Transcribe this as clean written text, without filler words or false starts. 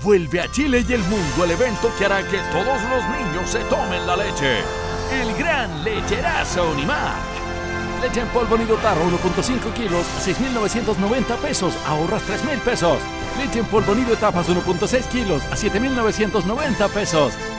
Vuelve a Chile y el mundo el evento que hará que todos los niños se tomen la leche. El gran lecherazo Unimac. Leche en polvo nido tarro 1.5 kilos, 6.990 pesos, ahorras 3.000 pesos. Leche en polvo nido etapas 1.6 kilos, a 7.990 pesos.